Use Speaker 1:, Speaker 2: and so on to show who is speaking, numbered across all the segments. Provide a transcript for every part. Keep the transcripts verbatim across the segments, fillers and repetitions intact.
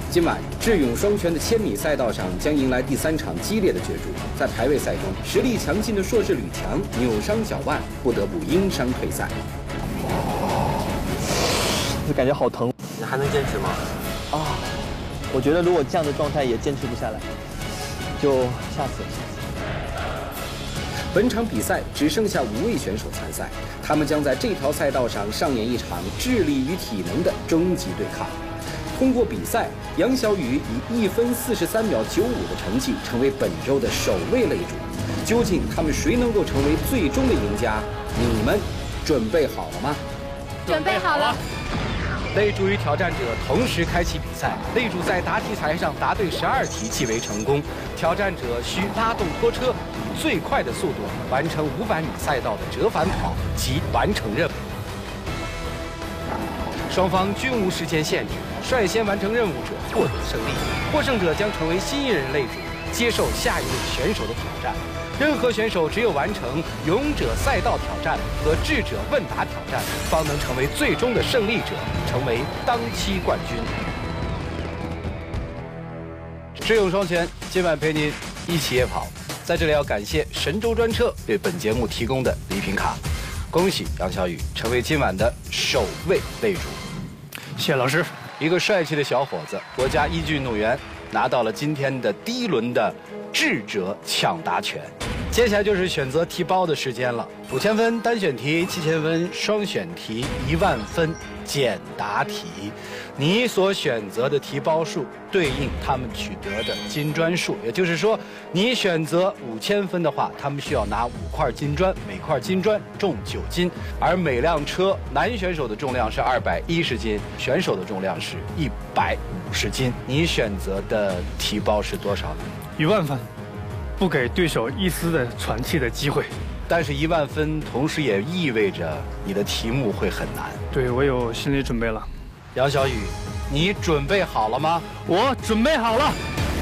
Speaker 1: 今晚智勇双全的千米赛道上将迎来第三场激烈的角逐。在排位赛中，实力强劲的硕士吕强扭伤脚腕，不得不因伤退赛。
Speaker 2: 就感觉好疼。
Speaker 3: 你还能坚持吗？
Speaker 2: 啊，我觉得如果这样的状态也坚持不下来，就下次。
Speaker 1: 本场比赛只剩下五位选手参赛，他们将在这条赛道上上演一场智力与体能的终极对抗。通过比赛，杨晓宇以一分四十三秒九五的成绩成为本周的首位擂主。究竟他们谁能够成为最终的赢家？你们准备好了吗？
Speaker 4: 准备好了。
Speaker 1: 擂主与挑战者同时开启比赛，擂主在答题台上答对十二题即为成功，挑战者需拉动拖车以最快的速度完成五百米赛道的折返跑及完成任务。双方均无时间限制，率先完成任务者获得胜利，获胜者将成为新一任擂主，接受下一位选手的挑战。 任何选手只有完成勇者赛道挑战和智者问答挑战，方能成为最终的胜利者，成为当期冠军。智勇双全，今晚陪您一起夜跑。在这里要感谢神州专车对本节目提供的礼品卡，恭喜杨晓宇成为今晚的首位擂主。
Speaker 5: 谢谢老师。
Speaker 1: 一个帅气的小伙子，国家一级运动员，拿到了今天的第一轮的智者抢答权。 接下来就是选择题包的时间了，五千分单选题，七千分双选题，一万分简答题。你所选择的题包数对应他们取得的金砖数，也就是说，你选择五千分的话，他们需要拿五块金砖，每块金砖重九斤，而每辆车男选手的重量是二百一十斤，选手的重量是一百五十斤。你选择的题包是多少呢？
Speaker 5: 一万分。 不给对手一丝的喘气的机会，
Speaker 1: 但是一万分同时也意味着你的题目会很难。
Speaker 5: 对，我有心理准备了。
Speaker 1: 杨晓宇，你准备好了吗？
Speaker 5: 我准备好了。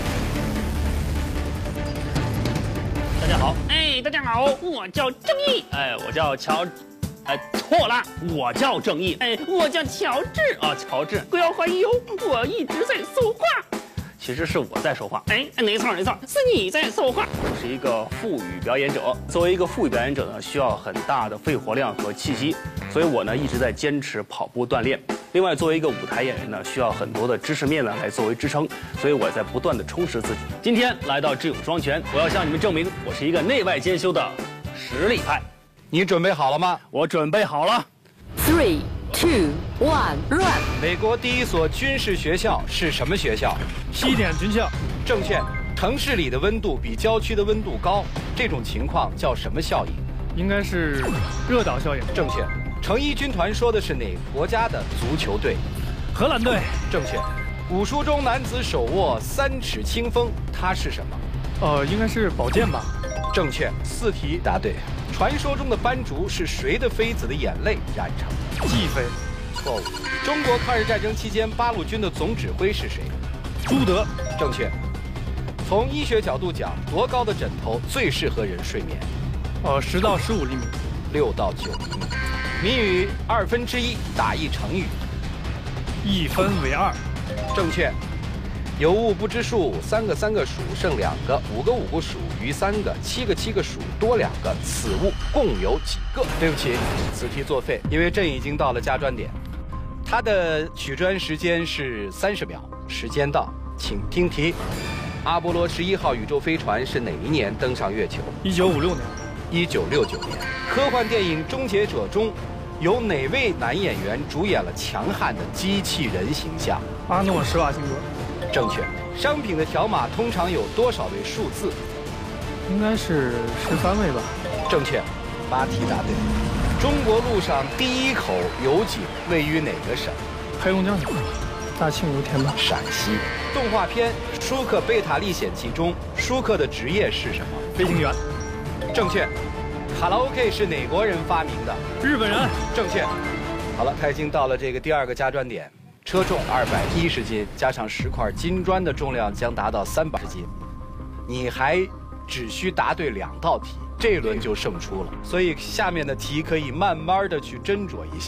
Speaker 6: 大家好，哎，大家好，我叫正义，哎，我叫乔，哎，错了，我叫正义，哎，我叫乔治啊，乔治，不要怀疑哦，我一直在说话。 其实是我在说话，哎，没错没错，是你在说话。我是一个腹语表演者，作为一个腹语表演者呢，需要很大的肺活量和气息，所以我呢一直在坚持跑步锻炼。另外，作为一个舞台演员呢，需要很多的知识面呢来作为支撑，所以我在不断的充实自己。今天来到智勇双全，我要向你们证明，我是一个内外兼修的实力派。
Speaker 1: 你准备好了吗？
Speaker 6: 我准备好了。
Speaker 4: Three, two, one, run！
Speaker 1: 美国第一所军事学校是什么学校？
Speaker 5: 西点军校，
Speaker 1: 正确。城市里的温度比郊区的温度高，这种情况叫什么效应？
Speaker 5: 应该是热岛效应。
Speaker 1: 正确。成衣军团说的是哪个国家的足球队？
Speaker 5: 荷兰队。
Speaker 1: 正确。武术中男子手握三尺清风，它是什么？
Speaker 5: 呃，应该是宝剑吧。
Speaker 1: 正确。四题答对。传说中的斑竹是谁的妃子的眼泪染成的？
Speaker 5: 继妃。
Speaker 1: 错误。中国抗日战争期间，八路军的总指挥是谁？
Speaker 5: 朱德，
Speaker 1: 正确。从医学角度讲，多高的枕头最适合人睡眠？
Speaker 5: 呃，十到十五厘米，
Speaker 1: 六到九厘米。谜语二分之一打一成语，
Speaker 5: 一分为二。
Speaker 1: 正确。有物不知数，三个三个数剩两个，五个五个数余三个，七个七个数多两个，此物共有几个？对不起，此题作废，因为朕已经到了加砖点。它的取砖时间是三十秒。 时间到，请听题：阿波罗十一号宇宙飞船是哪一年登上月球？
Speaker 5: 一九五六年。
Speaker 1: 一九六九年。科幻电影《终结者》中，有哪位男演员主演了强悍的机器人形象？
Speaker 5: 阿诺·施瓦辛格。
Speaker 1: 正确。商品的条码通常有多少位数字？
Speaker 5: 应该是十三位吧。
Speaker 1: 正确。八题答对。中国陆上第一口油井位于哪个省？
Speaker 5: 黑龙江省。 大庆油田吧，
Speaker 1: 陕西。动画片《舒克贝塔历险记》中，舒克的职业是什么？
Speaker 5: 飞行员。
Speaker 1: 正确。卡拉 OK 是哪国人发明的？
Speaker 5: 日本人。
Speaker 1: 正确。好了，他已经到了这个第二个加砖点，车重二百一十斤，加上十块金砖的重量将达到三百斤。你还只需答对两道题，这一轮就胜出了。所以下面的题可以慢慢的去斟酌一下。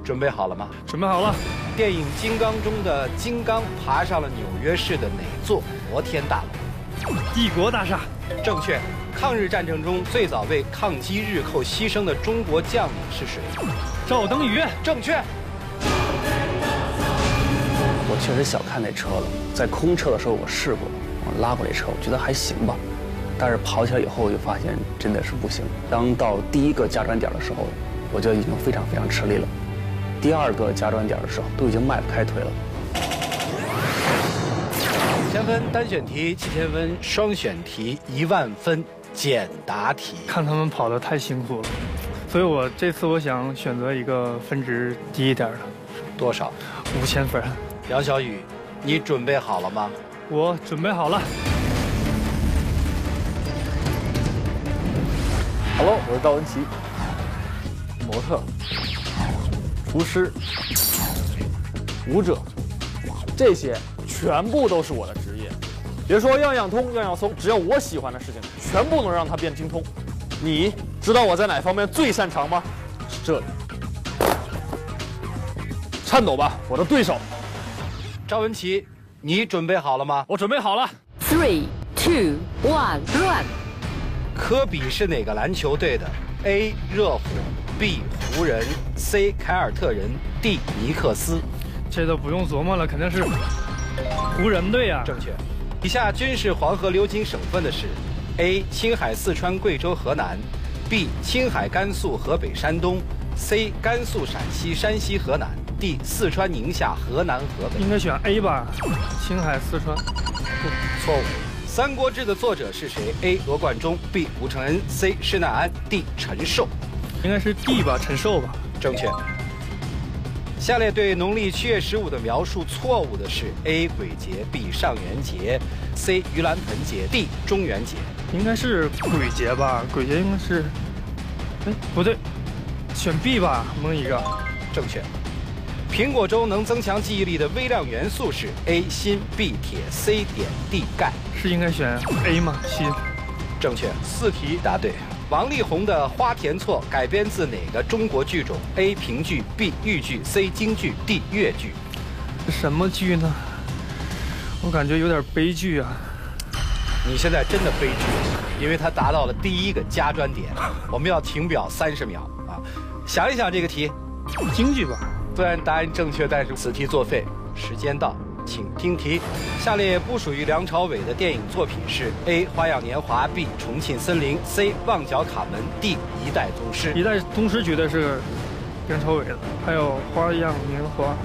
Speaker 1: 准备好了吗？
Speaker 5: 准备好了。
Speaker 1: 电影《金刚》中的金刚爬上了纽约市的哪座摩天大楼？
Speaker 5: 帝国大厦。
Speaker 1: 正确。抗日战争中最早为抗击日寇牺牲的中国将领是谁？
Speaker 5: 赵登禹。
Speaker 1: 正确。
Speaker 3: 我确实小看那车了，在空车的时候我试过，我拉过那车，我觉得还行吧。但是跑起来以后，我就发现真的是不行。当到第一个加转点的时候，我就已经非常非常吃力了。第二个加转点的时候，都已经迈不开腿了。
Speaker 1: 五千分单选题，七千分双选题，一万分简答题。
Speaker 5: 看他们跑得太辛苦了，所以我这次我想选择一个分值低一点的。
Speaker 1: 多少？
Speaker 5: 五千分。
Speaker 1: 杨小雨，你准备好了吗？
Speaker 5: 我准备好了。
Speaker 7: Hello， 我是赵文琪，模特、厨师、舞者，这些全部都是我的职业。别说样样通样样松，只要我喜欢的事情，全部能让它变精通。你知道我在哪方面最擅长吗？是这里。颤抖吧，我的对手。
Speaker 1: 赵文琪，你准备好了吗？
Speaker 7: 我准备好了。
Speaker 4: Three, two, one, run！
Speaker 1: 科比是哪个篮球队的 ？A. 热火 B. 湖人 C. 凯尔特人 D. 尼克斯。
Speaker 5: 这都不用琢磨了，肯定是湖人队呀、啊。
Speaker 1: 正确。以下均是黄河流经省份的是 ：A. 青海、四川、贵州、河南 ；B. 青海、甘肃、河北、山东 ；C. 甘肃、陕西、山西、河南 ；D. 四川、宁夏、河南、河北。
Speaker 5: 应该选 A 吧，青海、四川。
Speaker 1: 错误。《三国志》的作者是谁 ？A. 罗贯中 B. 吴承恩 C. 施耐庵 D. 陈寿。
Speaker 5: 应该是 D 吧，陈寿吧。
Speaker 1: 正确。下列对农历七月十五的描述错误的是 A. 鬼节 B. 上元节 C. 盂兰盆节 D. 中元节。
Speaker 5: 应该是鬼节吧，鬼节应该是，哎，不对，选 B 吧，蒙一个。
Speaker 1: 正确。苹果粥能增强记忆力的微量元素是 A. 锌 B. 铁 C. 碘 D. 钙。
Speaker 5: 是应该选 A 吗？锌。
Speaker 1: 正确。四题答对。王力宏的《花田错》改编自哪个中国剧种 ？A. 评剧 B. 豫剧 C. 京剧 D. 越剧。
Speaker 5: 什么剧呢？我感觉有点悲剧啊。
Speaker 1: 你现在真的悲剧，因为他达到了第一个加专点。我们要停表三十秒啊！想一想这个题。
Speaker 5: 京剧吧。
Speaker 1: 虽然答案正确，但是此题作废。时间到，请听题。下列不属于梁朝伟的电影作品是 A. 花样年华 B. 重庆森林 C. 旺角卡门 D. 一代宗师。
Speaker 5: 一代宗师绝对是梁朝伟的，还有花样年华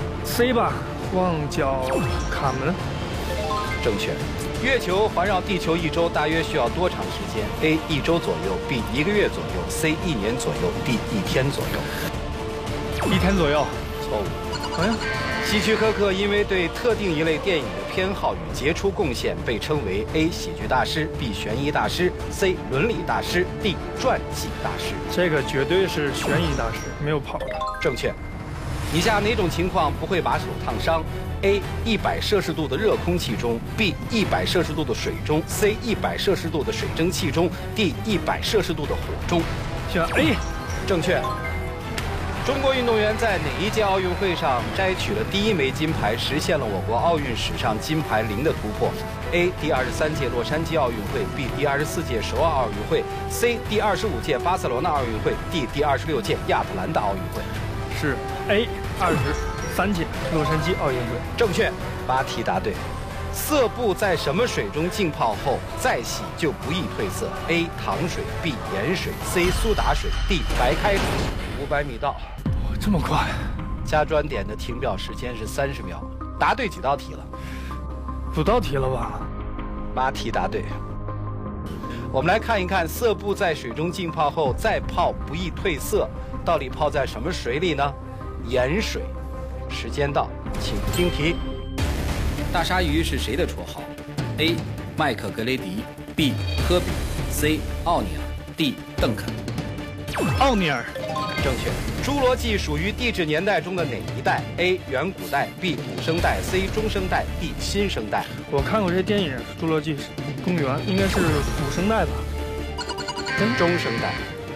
Speaker 5: C 吧，旺角卡门。
Speaker 1: 正确。月球环绕地球一周大约需要多长时间 ？A. 一周左右 B. 一个月左右 C. 一年左右 D. 一天左右。
Speaker 5: 一天左右。
Speaker 1: 错误。
Speaker 5: 哎呀，
Speaker 1: 希区柯克因为对特定一类电影的偏好与杰出贡献，被称为 A. 喜剧大师 B. 悬疑大师 C. 伦理大师 D. 传记大师。
Speaker 5: 这个绝对是悬疑大师，没有跑的。
Speaker 1: 正确。以下哪种情况不会把手烫伤 ？A. 一百摄氏度的热空气中 B. 一百摄氏度的水中 C. 一百摄氏度的水蒸气中 D. 一百摄氏度的火中。
Speaker 5: 选 A。
Speaker 1: 正确。中国运动员在哪一届奥运会上摘取了第一枚金牌，实现了我国奥运史上金牌零的突破 ？A. 第二十三届洛杉矶奥运会 B. 第二十四届首尔奥运会 C. 第二十五届巴塞罗那奥运会 D. 第二十六届亚特兰大奥运会。
Speaker 5: 是 A. 二十三届洛杉矶奥运会。
Speaker 1: 正确。八题答对。色布在什么水中浸泡后再洗就不易褪色 ？A. 糖水 B. 盐水 C. 苏打水 D. 白开水。五百米到。
Speaker 5: 哇，这么快！
Speaker 1: 加专点的停表时间是三十秒。答对几道题了？
Speaker 5: 五道题了吧？
Speaker 1: 八题答对。我们来看一看，色布在水中浸泡后再泡不易褪色，到底泡在什么水里呢？盐水。时间到，请听题。
Speaker 8: 大鲨鱼是谁的绰号 ？A. 麦克格雷迪 B. 科比 C. 奥尼尔 D. 邓肯。
Speaker 5: 奥尼尔。
Speaker 1: 正确。侏罗纪属于地质年代中的哪一代 ？A. 远古代 B. 古生代 C. 中生代 D. 新生代。
Speaker 5: 我看过这电影《侏罗纪公园》，应该是古生代吧？
Speaker 1: 中生代。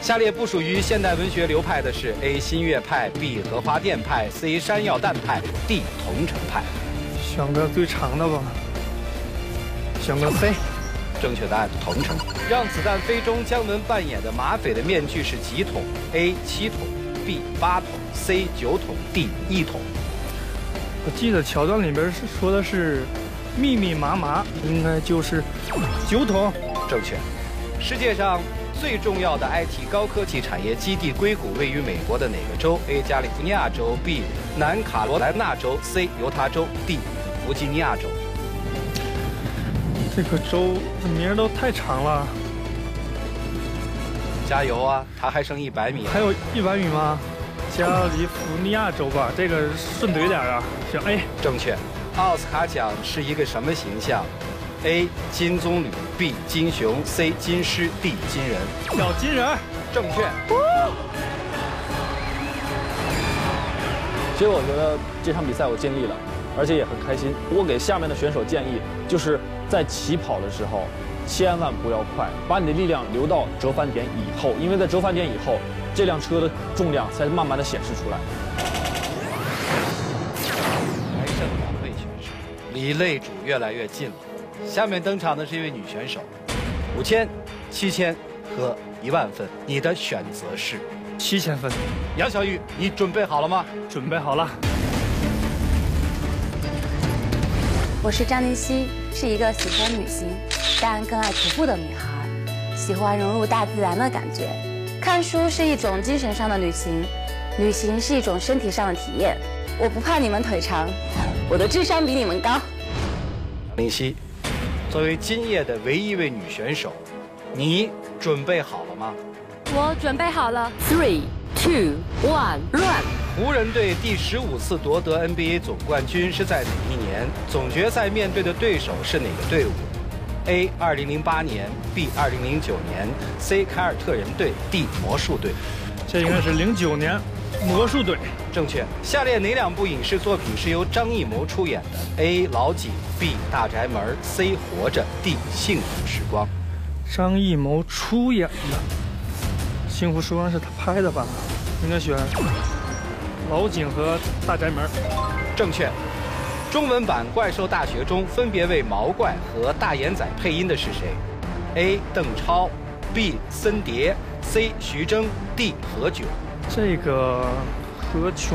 Speaker 1: 下列不属于现代文学流派的是 A. 新月派 B. 荷花淀派 C. 山药蛋派 D. 桐城派。
Speaker 5: 选个最长的吧，选个 C。
Speaker 1: 正确答案桐城。让子弹飞中姜文扮演的马匪的面具是几筒 ？A. 七筒 B. 八筒 C. 九筒 D. 一筒。
Speaker 5: 我记得桥段里边是说的是密密麻麻，应该就是九筒。
Speaker 1: 正确。世界上最重要的 I T 高科技产业基地硅谷位于美国的哪个州 ？A. 加利福尼亚州 B. 南卡罗来纳州 C. 犹他州 D. 弗吉尼亚州。
Speaker 5: 这个州这名儿都太长了。
Speaker 1: 加油啊！他还剩一百米。
Speaker 5: 还有一百米吗？加利福尼亚州吧，这个顺嘴点啊。选 A。
Speaker 1: 正确。奥斯卡奖是一个什么形象 ？A. 金棕榈 B. 金熊 C. 金狮 D. 金人。
Speaker 5: 小金人。
Speaker 1: 正确。
Speaker 7: 其实我觉得这场比赛我尽力了，而且也很开心。我给下面的选手建议，就是在起跑的时候，千万不要快，把你的力量留到折返点以后，因为在折返点以后，这辆车的重量才慢慢的显示出来。
Speaker 1: 还剩两位选手，离擂主越来越近了。下面登场的是一位女选手，五千、七千和一万分，你的选择是
Speaker 5: 七千分。
Speaker 1: 杨小雨，你准备好了吗？
Speaker 5: 准备好了。
Speaker 9: 我是张宁熙，是一个喜欢旅行但更爱徒步的女孩，喜欢融入大自然的感觉。看书是一种精神上的旅行，旅行是一种身体上的体验。我不怕你们腿长，我的智商比你们高。
Speaker 1: 宁熙，作为今夜的唯一一位女选手，你准备好了吗？
Speaker 4: 我准备好了。Three, two, one, run。
Speaker 1: 湖人队第十五次夺得 N B A 总冠军是在哪一年？总决赛面对的对手是哪个队伍 ？A. 二零零八年 B. 二零零九年 C. 凯尔特人队 D. 魔术队。
Speaker 5: 这应该是零九年，魔术队。
Speaker 1: 正确。下列哪两部影视作品是由张艺谋出演的 ？A. 老井 B. 大宅门 C. 活着 D. 幸福时光。
Speaker 5: 张艺谋出演的《幸福时光》是他拍的吧？应该选老井和大宅门。
Speaker 1: 正确。中文版《怪兽大学》中分别为毛怪和大眼仔配音的是谁 ？A. 邓超 B. 森碟 C. 徐峥 D. 何炅。
Speaker 5: 这个何炅，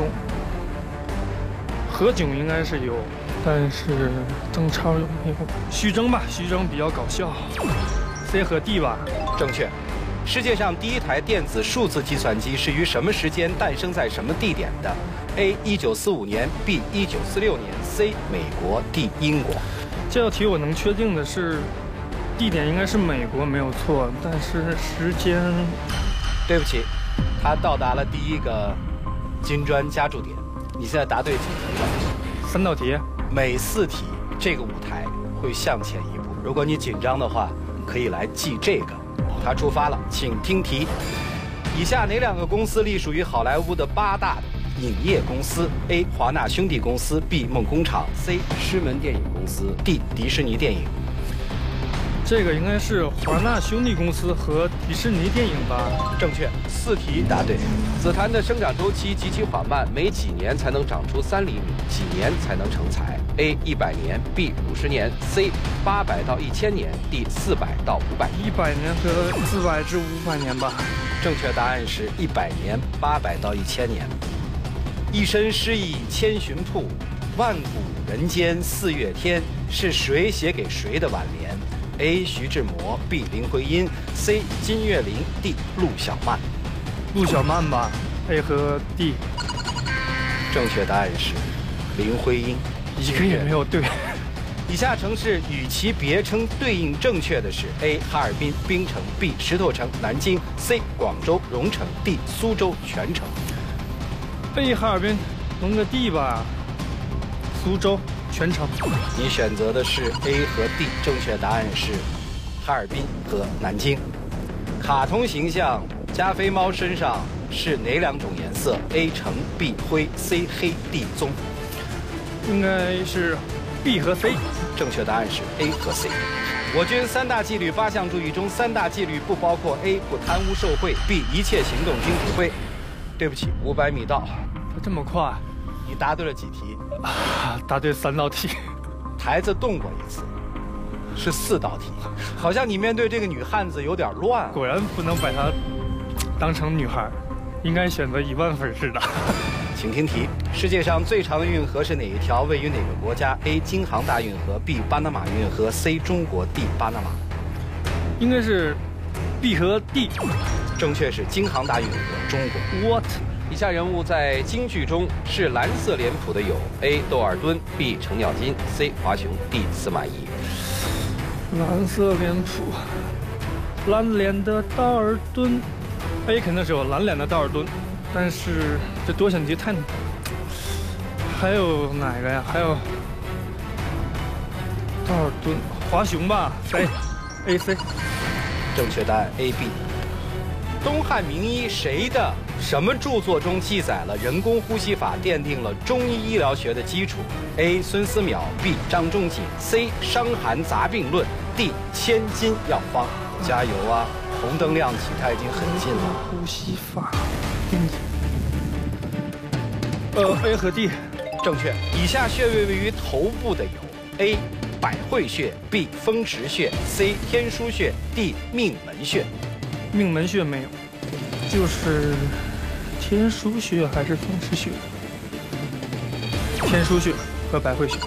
Speaker 5: 何炅应该是有，但是邓超有没有？徐峥吧，徐峥比较搞笑。C 和 D 吧。
Speaker 1: 正确。世界上第一台电子数字计算机是于什么时间诞生在什么地点的 ？A. 一九四五年 B. 一九四六年 C. 美国 D. 英国。
Speaker 5: 这道题我能确定的是，地点应该是美国没有错，但是时间……
Speaker 1: 对不起，他到达了第一个金砖加注点。你现在答对几题了？
Speaker 5: 三道题。
Speaker 1: 每四题这个舞台会向前一步。如果你紧张的话，可以来记这个。他出发了，请听题。以下哪两个公司隶属于好莱坞的八大影业公司 ？A. 华纳兄弟公司 B. 梦工厂 C. 狮门电影公司 D. 迪士尼电影。
Speaker 5: 这个应该是华纳兄弟公司和迪士尼电影吧？
Speaker 1: 正确，四题答对。紫檀的生长周期极其缓慢，每几年才能长出三厘米，几年才能成材 ？A. 一百年 B. 五十年 C. 八百到一千年 D. 四百到五百年。
Speaker 5: 一百年和四百至五百年吧。
Speaker 1: 正确答案是一百年，八百到一千年。一身诗意千寻瀑，万古人间四月天，是谁写给谁的挽联 ？A. 徐志摩 B. 林徽因 C. 金岳霖 D. 陆小曼。
Speaker 5: 陆小曼吧 ，A 和 D。
Speaker 1: 正确答案是林徽因，
Speaker 5: 一个也没有对。
Speaker 1: 以下城市与其别称对应正确的是 A. 哈尔滨、冰城 B. 石头城、南京 C. 广州、蓉城 D. 苏州、全城。
Speaker 5: A. 哈尔滨，弄个 D 吧。苏州、全城。
Speaker 1: 你选择的是 A 和 D， 正确答案是哈尔滨和南京。卡通形象加菲猫身上是哪两种颜色 ？A. 橙 B. 灰 C. 黑 D. 棕。
Speaker 5: 应该是 B 和 C。
Speaker 1: 正确答案是 A 和 C。我军三大纪律八项注意中，三大纪律不包括 A 不贪污受贿 ，B 一切行动经指挥。对不起，五百米到。
Speaker 5: 这么快？
Speaker 1: 你答对了几题？
Speaker 5: 啊，答对三道题。
Speaker 1: 台子动过一次，是四道题。好像你面对这个女汉子有点乱。
Speaker 5: 果然不能把她当成女孩，应该选择一万分制的。
Speaker 1: 请听题：世界上最长的运河是哪一条？位于哪个国家 ？A. 京杭大运河 ，B. 巴拿马运河 ，C. 中国 ，D. 巴拿马。
Speaker 5: 应该是 B 和 D。
Speaker 1: 正确是京杭大运河，中国。
Speaker 5: What？
Speaker 10: 以下人物在京剧中是蓝色脸谱的有 A. 窦尔敦 ，B. 程咬金 ，C. 华雄 ，D. 司马懿。
Speaker 5: 蓝色脸谱，蓝脸的道尔顿 ，A 肯定是有蓝脸的道尔顿。但是这多选题太难，还有哪个呀？还有道尔顿、华雄吧 ？C A C。
Speaker 1: 正确答案 A B。东汉名医谁的什么著作中记载了人工呼吸法奠定了中医医疗学的基础 ？A. 孙思邈 B. 张仲景 C. 伤寒杂病论 D. 千金药方。加油啊！红灯亮起，它已经很近了。
Speaker 5: 呼吸法。呃 ，A 和 D，
Speaker 1: 正确。以下穴位位于头部的有 A. 百会穴 B. 风池穴 C. 天枢穴 D. 命门穴。
Speaker 5: 命门穴没有，就是天枢穴还是风池穴？天枢穴和百会穴。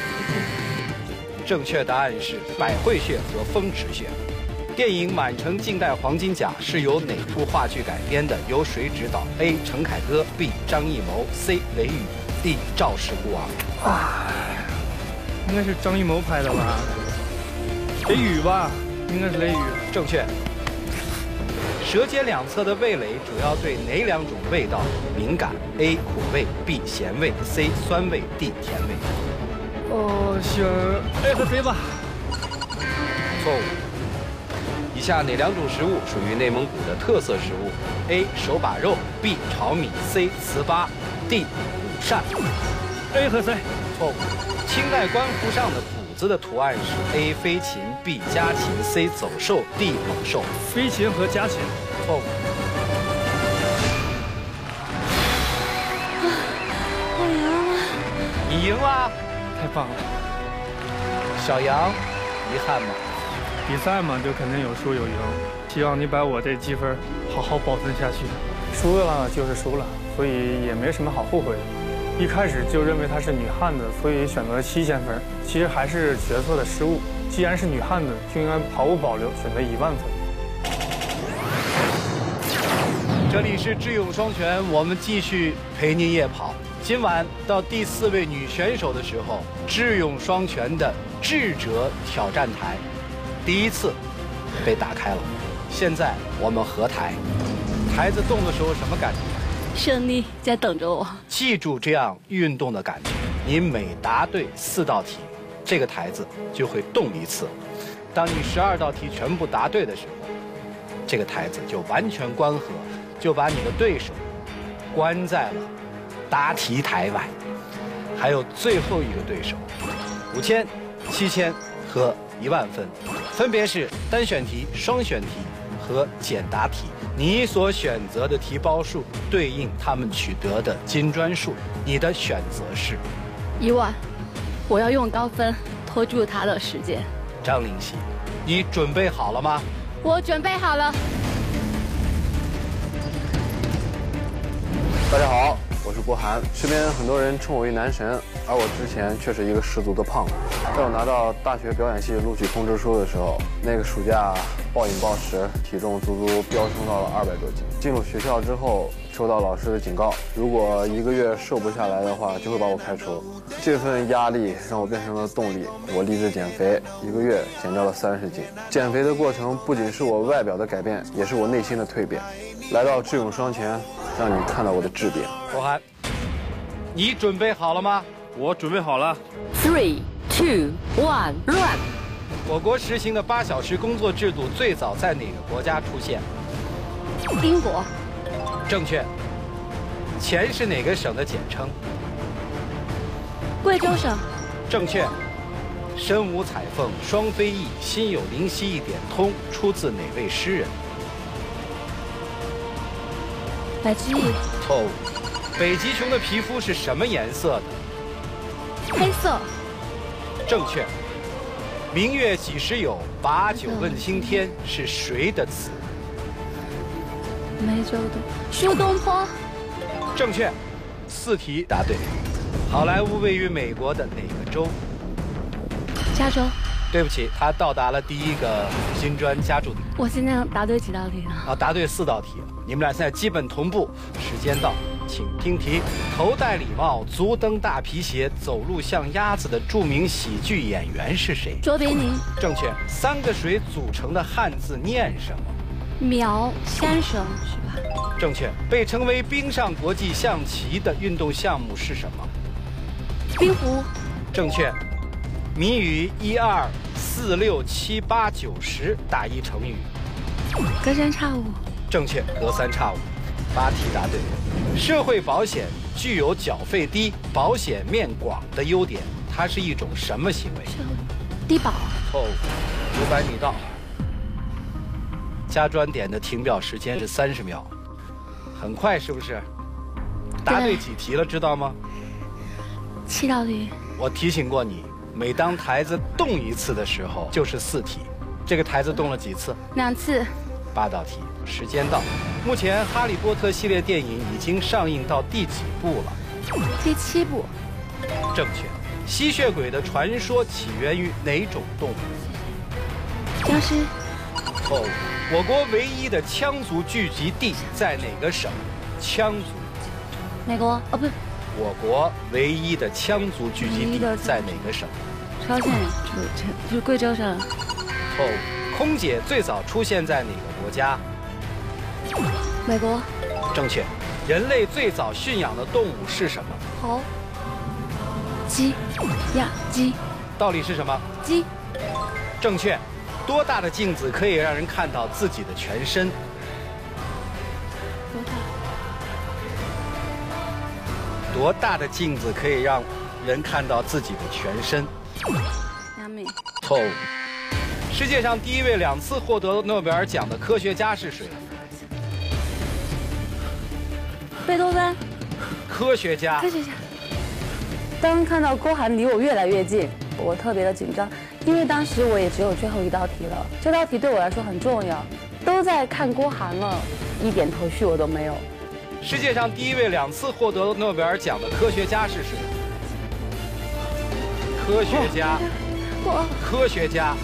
Speaker 1: 正确答案是百会穴和风池穴。电影《满城尽带黄金甲》是由哪部话剧改编的？由谁执导 ？A. 陈凯歌 B. 张艺谋 C. 雷雨 D. 赵氏孤儿。
Speaker 5: 啊，应该是张艺谋拍的吧？雷雨吧，应该是雷雨。
Speaker 1: 正确。舌尖两侧的味蕾主要对哪两种味道敏感 ？A. 苦味 B. 咸味 C. 酸味 D. 甜味。
Speaker 5: 哦，选 A 和 C 吧。
Speaker 10: 错误。以下哪两种食物属于内蒙古的特色食物 ？A. 手把肉 B. 炒米 C. 糍粑 D. 五扇。
Speaker 5: A 和 C。
Speaker 1: 错误。清代官服上的补子的图案是 A. 飞禽 B. 家禽 C. 走兽 D. 猛兽。
Speaker 5: 飞禽和家禽。
Speaker 1: 错误。
Speaker 9: 我赢了。
Speaker 1: 你赢了，
Speaker 5: 太棒了。
Speaker 1: 小杨，遗憾吗？
Speaker 5: 比赛嘛，就肯定有输有赢。希望你把我这积分好好保存下去。输了就是输了，所以也没什么好后悔的。一开始就认为她是女汉子，所以选择七千分。其实还是决策的失误。既然是女汉子，就应该毫无保留选择一万分。
Speaker 1: 这里是智勇双全，我们继续陪您夜跑。今晚到第四位女选手的时候，智勇双全的智者挑战台第一次被打开了。现在我们合台，台子动的时候什么感觉？
Speaker 4: 胜利在等着我。
Speaker 1: 记住这样运动的感觉，你每答对四道题，这个台子就会动一次。当你十二道题全部答对的时候，这个台子就完全关合，就把你的对手关在了答题台外。还有最后一个对手，五千、七千和一万分，分别是单选题、双选题和简答题。你所选择的题包数对应他们取得的金砖数，你的选择是
Speaker 4: 一万，我要用高分拖住他的时间。
Speaker 1: 张灵溪，你准备好了吗？
Speaker 4: 我准备好了。
Speaker 7: 大家好，我是郭涵。身边很多人称我为男神，而我之前却是一个十足的胖子。在我拿到大学表演系录取通知书的时候，那个暑假暴饮暴食，体重足足飙升到了二百多斤。进入学校之后，收到老师的警告，如果一个月瘦不下来的话，就会把我开除。这份压力让我变成了动力，我立志减肥，一个月减掉了三十斤。减肥的过程不仅是我外表的改变，也是我内心的蜕变。来到智勇双全，让你看到我的质变。
Speaker 1: 郭涵，你准备好了吗？
Speaker 6: 我准备好了。
Speaker 4: Three, two, one, run！
Speaker 1: 我国实行的八小时工作制度最早在哪个国家出现？
Speaker 4: 英国。
Speaker 1: 正确。钱是哪个省的简称？
Speaker 4: 贵州省。
Speaker 1: 正确。身无彩凤双飞翼，心有灵犀一点通，出自哪位诗人？
Speaker 4: 白居易。
Speaker 1: 错误。北极熊的皮肤是什么颜色的？
Speaker 4: 黑色。
Speaker 1: 正确。明月几时有，把酒问青天是谁的词？
Speaker 4: 梅州的苏东坡。
Speaker 1: 正确。四题答对。好莱坞位于美国的哪个州？
Speaker 4: 加州。
Speaker 1: 对不起，他到达了第一个金砖加注点。
Speaker 4: 我现在答对几道题了？
Speaker 1: 啊，答对四道题了。你们俩现在基本同步。时间到，请听题：头戴礼帽，足蹬大皮鞋，走路像鸭子的著名喜剧演员是谁？
Speaker 4: 卓别林。
Speaker 1: 正确。三个水组成的汉字念什么？
Speaker 4: 苗先生是吧？
Speaker 1: 正确。被称为冰上国际象棋的运动项目是什么？
Speaker 4: 冰壶。
Speaker 1: 正确。谜语一二四六七八九十，打一成语。
Speaker 4: 隔三差五。
Speaker 1: 正确，隔三差五。八题答对。社会保险具有缴费低、保险面广的优点，它是一种什么行为？
Speaker 4: 低保。
Speaker 1: 错误。五百米到。加砖点的停表时间是三十秒，很快是不是？答对几题了，知道吗？
Speaker 4: 七道题。
Speaker 1: 我提醒过你。每当台子动一次的时候，就是四题。这个台子动了几次？
Speaker 4: 两次。
Speaker 1: 八道题，时间到。目前《哈利波特》系列电影已经上映到第几部了？
Speaker 4: 第七部。
Speaker 1: 正确。吸血鬼的传说起源于哪种动物？
Speaker 4: 僵尸。
Speaker 1: 错误。我国唯一的羌族聚集地在哪个省？羌族。
Speaker 4: 美国。哦，不是。
Speaker 1: 我国唯一的羌族聚集地在哪个省？
Speaker 4: 朝鲜，就就是贵州省。
Speaker 1: 错误。空姐最早出现在哪个国家？
Speaker 4: 美国。
Speaker 1: 正确。人类最早驯养的动物是什么？
Speaker 4: 猴。鸡。呀，鸡。
Speaker 1: 道理是什么？
Speaker 4: 鸡。
Speaker 1: 正确。多大的镜子可以让人看到自己的全身？
Speaker 4: 多大？
Speaker 1: 多大的镜子可以让人看到自己的全身？
Speaker 4: 两米。
Speaker 1: 错误。世界上第一位两次获得诺贝尔奖的科学家是谁？
Speaker 9: 贝多芬。
Speaker 1: 科学家。
Speaker 9: 科学家。当看到郭涵离我越来越近，我特别的紧张，因为当时我也只有最后一道题了，这道题对我来说很重要。都在看郭涵了，一点头绪我都没有。
Speaker 1: 世界上第一位两次获得诺贝尔奖的科学家是谁？科学家。
Speaker 4: 我。
Speaker 1: 科学家。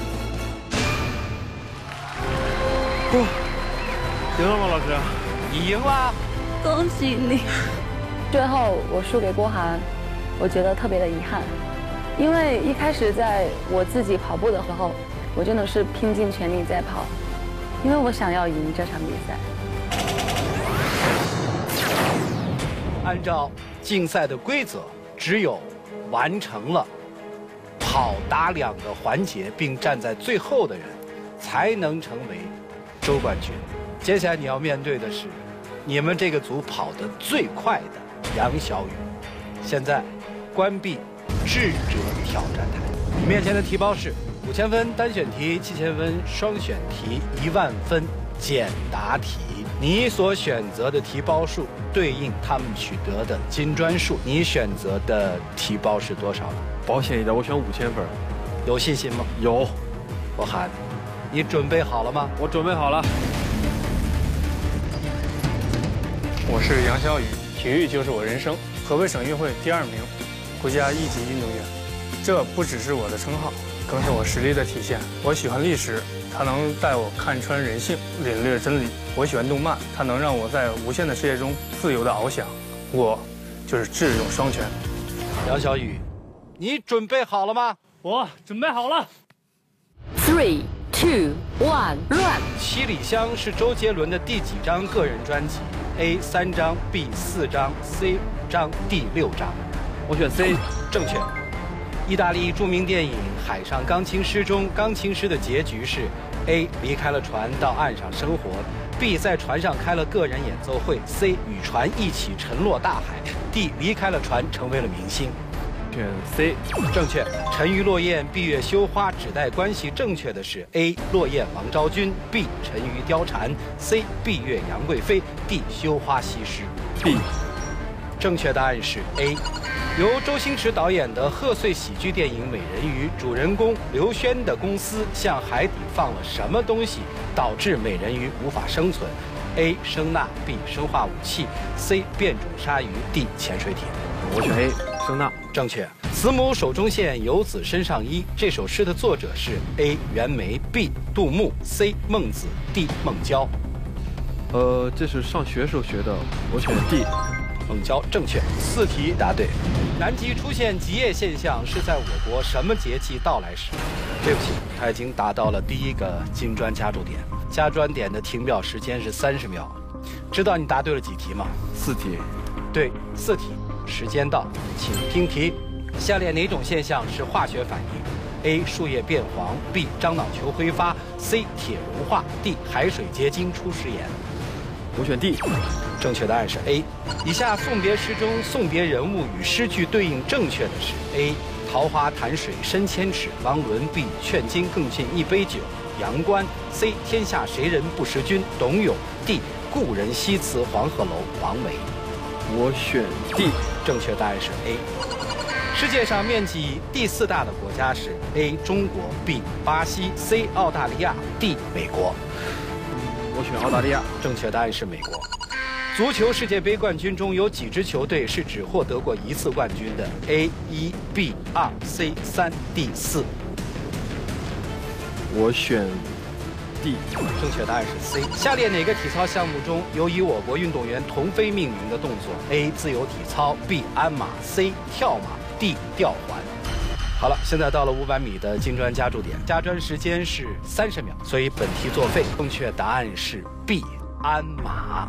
Speaker 7: 哇！赢了吗，老师？
Speaker 1: 你赢了。
Speaker 4: 恭喜你。
Speaker 9: 最后我输给郭涵，我觉得特别的遗憾，因为一开始在我自己跑步的时候，我真的是拼尽全力在跑，因为我想要赢这场比赛。
Speaker 1: 按照竞赛的规则，只有完成了跑打两个环节并站在最后的人，才能成为周冠军。接下来你要面对的是你们这个组跑得最快的杨晓宇。现在关闭智者挑战台。你面前的题包是五千分单选题、七千分双选题、一万分简答题。你所选择的题包数对应他们取得的金砖数。你选择的题包是多少呢？
Speaker 7: 保险一点，我选五千分。
Speaker 1: 有信心吗？
Speaker 7: 有。
Speaker 1: 我喊，你准备好了吗？
Speaker 7: 我准备好了。
Speaker 5: 我是杨晓宇，体育就是我人生。河北省运会第二名，国家一级运动员。这不只是我的称号，更是我实力的体现。我喜欢历史，它能带我看穿人性，领略真理。我喜欢动漫，它能让我在无限的世界中自由的翱翔。我就是智勇双全。
Speaker 1: 杨晓宇，你准备好了吗？
Speaker 6: 我准备好了。
Speaker 9: Three, two, one, run。
Speaker 1: 七里香是周杰伦的第几张个人专辑 ？A 三张 ，B 四张 ，C 五张 ，D 六张。
Speaker 7: 我选 C，
Speaker 1: 正确。意大利著名电影《海上钢琴师》中，钢琴师的结局是 A 离开了船到岸上生活 ，B 在船上开了个人演奏会 ，C 与船一起沉落大海 ，D 离开了船成为了明星。
Speaker 7: 选 C，
Speaker 1: 正确。沉鱼落雁，闭月羞花，指代关系正确的是 A. 落雁王昭君 B. 沉鱼貂蝉 C. 闭月杨贵妃 D. 羞花西施
Speaker 7: B。
Speaker 1: 正确答案是 A。由周星驰导演的贺岁喜剧电影《美人鱼》，主人公刘轩的公司向海底放了什么东西，导致美人鱼无法生存 ？A. 声呐 B. 生化武器 C. 变种鲨鱼 D. 潜水艇。
Speaker 7: 我选 A， 声呐。
Speaker 1: 正确。慈母手中线，游子身上衣。这首诗的作者是 A. 袁枚 B. 杜牧 C. 孟子 D. 孟郊。
Speaker 7: 呃，这是上学时候学的，我选 D。
Speaker 1: 孟郊正确，四题答对。南极出现极夜现象是在我国什么节气到来时？对不起，他已经达到了第一个金砖加注点，加砖点的停表时间是三十秒。知道你答对了几题吗？
Speaker 7: 四题。
Speaker 1: 对，四题。时间到，请听题。下列哪种现象是化学反应 ？A. 树叶变黄 B. 樟脑球挥发 C. 铁融化 D. 海水结晶出食盐。
Speaker 7: 我选 D。
Speaker 1: 正确答案是 A。以下送别诗中送别人物与诗句对应正确的是 A. 桃花潭水深千尺，王伦 B. 劝君更尽一杯酒，杨官 C. 天下谁人不识君，董永 D. 故人西辞黄鹤楼，王维。
Speaker 7: 我选 D。
Speaker 1: 正确答案是 A。世界上面积第四大的国家是 A. 中国 B. 巴西 C. 澳大利亚 D. 美国。
Speaker 7: 我选澳大利亚。
Speaker 1: 正确答案是美国。足球世界杯冠军中有几支球队是只获得过一次冠军的 ？A 一 B 二 C 三 D 四。
Speaker 7: 我选 D。
Speaker 1: 正确答案是 C。下列哪个体操项目中有以我国运动员同飞命名的动作 ？A 自由体操 B 鞍马 C 跳马 D 吊环。好了，现在到了五百米的金砖加注点，加砖时间是三十秒，所以本题作废。正确答案是 B 鞍马。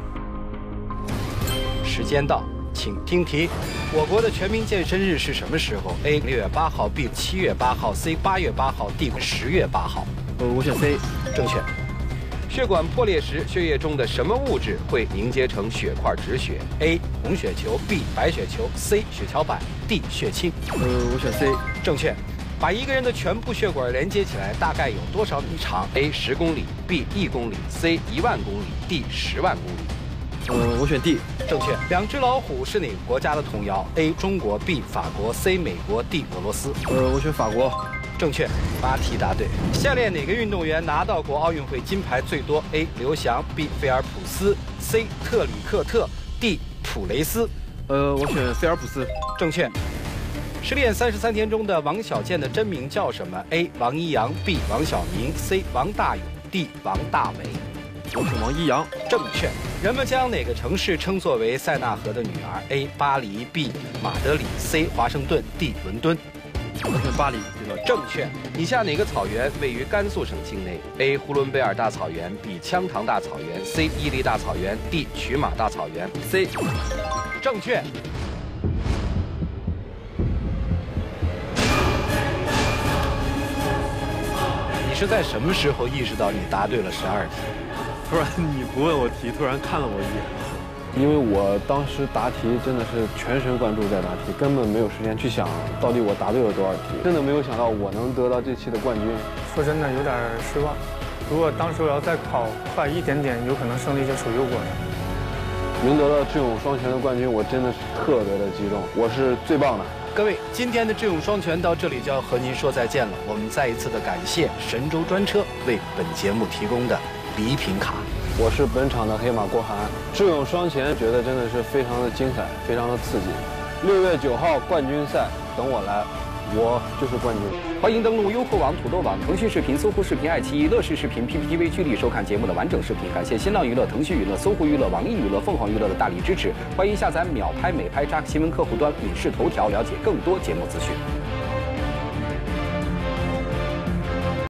Speaker 1: 时间到，请听题。我国的全民健身日是什么时候 ？A. 六月八号 B. 七月八号 C. 八月八号 D. 十月八号。
Speaker 7: 呃，我选 C。
Speaker 1: 正确。血管破裂时，血液中的什么物质会凝结成血块止血 ？A. 红血球 B. 白血球 C. 血小板 D. 血清。
Speaker 7: 呃，我选 C。
Speaker 1: 正确。把一个人的全部血管连接起来，大概有多少米长 ？A. 十公里 B. 一公里 C. 一万公里 D. 十万公里。
Speaker 7: 呃，我选 D。
Speaker 1: 正确。两只老虎是哪个国家的童谣 ？A. 中国 B. 法国 C. 美国 D. 俄罗斯。
Speaker 7: 呃，我选法国。
Speaker 1: 正确，八题答对。下列哪个运动员拿到过奥运会金牌最多 ？A. 刘翔 B. 菲尔普斯 C. 特里克特 D. 普雷斯。
Speaker 7: 呃，我选菲尔普斯。
Speaker 1: 正确。失恋三十三天中的王小贱的真名叫什么 ？A. 王一阳 B. 王小明 C. 王大勇 D. 王大为。
Speaker 7: 我选王一阳。
Speaker 1: 正确。人们将哪个城市称作为塞纳河的女儿 ？A. 巴黎 B. 马德里 C. 华盛顿 D. 伦敦。
Speaker 7: 我选巴黎。
Speaker 1: 这个正确。以下哪个草原位于甘肃省境内 ？A. 呼伦贝尔大草原 B. 羌塘大草原 C. 伊犁大草原 D. 曲马大草原
Speaker 7: C。
Speaker 1: 正确。你是在什么时候意识到你答对了十二题？
Speaker 7: 突然你不问我题，突然看了我一眼。因为我当时答题真的是全神贯注在答题，根本没有时间去想到底我答对了多少题。真的没有想到我能得到这期的冠军。
Speaker 5: 说真的有点失望。如果当时我要再考快一点点，有可能胜利就属于我了。
Speaker 7: 赢得了智勇双全的冠军，我真的是特别的激动，我是最棒的。
Speaker 1: 各位，今天的智勇双全到这里就要和您说再见了。我们再一次的感谢神州专车为本节目提供的礼品卡。
Speaker 7: 我是本场的黑马郭涵，智勇双全觉得真的是非常的精彩，非常的刺激。六月九号冠军赛，等我来，我就是冠军。
Speaker 8: 欢迎登录优酷网、土豆网、腾讯视频、搜狐视频、爱奇艺、乐视视频、P P T V 区里收看节目的完整视频。感谢新浪娱乐、腾讯娱乐、搜狐娱乐、网易娱乐、凤凰娱乐的大力支持。欢迎下载秒拍、美拍、扎克新闻客户端、影视头条，了解更多节目资讯。